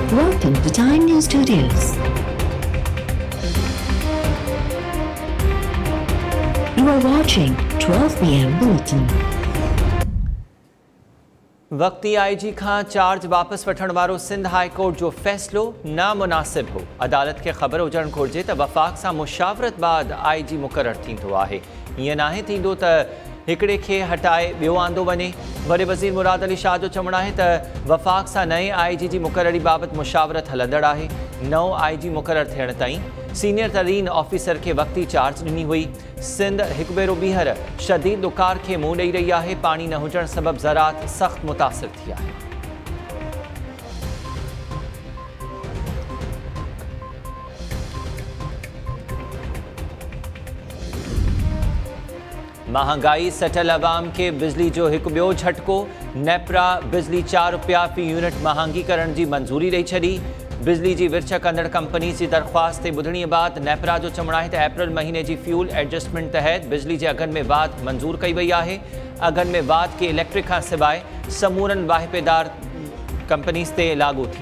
Welcome to Time News Studios. You are watching 12 PM Bulletin. वक्ती IG खां charge वापस वठण वारो सिंध हाई कोर्ट जो फ़ैसिलो नामुनासिब हो। अदालत खे ख़बर हुजणु घुरिजे त वफ़ाक़ सां मुशावरत बाद आईजी मुक़ररु थींदो आहे। ईअं नाहे थींदो त हिकिड़े खे हटाए ॿियो आंदो वञे। वॾे वज़ीर मुराद अली शाह जो चवणु आहे त वफ़ाक़ सां नए आईजी जी मुक़ररी बाबति मुशावरत हलंदड़ आहे। नओं आईजी मुक़ररु थियण ताईं सीनियर तरीन ऑफिसर खे वक्ती चार्ज ॾिनी हुई। सिंध हिकु भेरो ॿीहर शदीद ॾुकार खे मुंहुं ॾेई रही आहे। पाणी न हुजण सबबि ज़रात सख़्तु मुतासिर थी आहे। महंगाई सटल अवाम के बिजली जो एक ॿियो झटको। नेपरा बिजली 4 रुपया फ़ी यूनिट महांगी करण जी मंजूरी ॾेई छॾी। बिजली जी विर्छ कंदड़ कंपनी जी दरख़्वास्त ते ॿुधणी बाद नेपरा जो चवणु आहे त अप्रैल महीने जी फ्यूल एडजस्टमेंट तहत बिजली जे अघनि में वाध मंज़ूर कई वई आहे। अघनि में वाध के इलेक्ट्रिक खां सवाइ समूरनि वाहिपेदार कंपनीज़ ते लागू थी।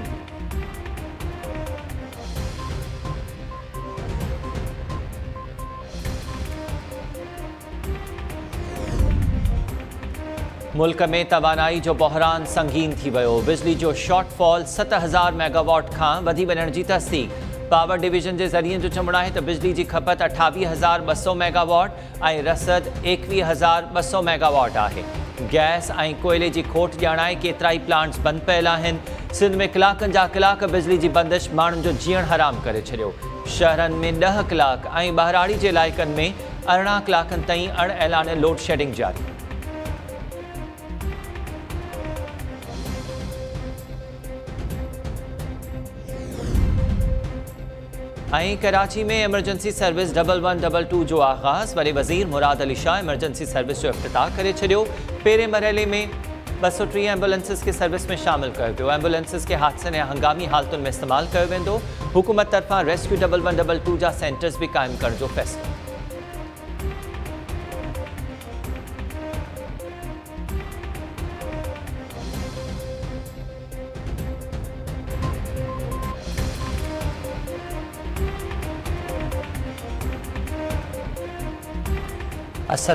मुल्क में तवानाई जो बहरान संगीन थी वियो। बिजली जो शॉर्टफॉल 7000 मेगावाट खां वधी वञण जी तस्दीक। पावर डिवीजन जे ज़रिए जो चवणु आहे त बिजली जी खपत 28,200 मेगावाट ऐं रसद 21,200 मेगावाट आहे। गैस ऐं कोयले जी खोट ॼाणाए केतिरा ई प्लांट्स बंदि पियल आहिनि। सिंध में कलाकनि जा कलाक बिजली जी बंदिश माण्हुनि जो जीअण हराम करे छॾियो। शहरनि में 10 कलाक ऐं ॿाहिराड़ी जे इलाइक़नि में 18 कलाकनि ताईं अणऐलाने लोड शेडिंग जारी। ऐं कराची में एमरजेंसी सर्विस 1122 जो आगाज़। वॾे वज़ीर मुराद अली शाह एमरजेंसी सर्विस जो इफ्तिताह करे छॾियो। पहिरें मरहले में 230 एम्बुलेंसिस खे सर्विस में शामिल कयो वियो। एम्बुलेंसिस खे हादसनि ऐं हंगामी हालतुनि में इस्तेमालु कयो वेंदो। हुकूमत तरफ़ां रेस्क्यू 1122 जा सेंटर्स बि क़ाइमु करण जो फ़ैसिलो।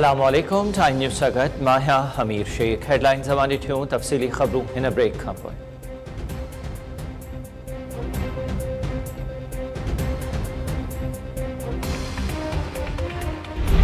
अस्सलामुअलैकुम। टाइम न्यूज़ सां गॾु मां आहियां हमीर शेख। हेडलाइन्स हवाले थियूं तफ़सीली ख़बरूं हिन ब्रेक खां पोइ।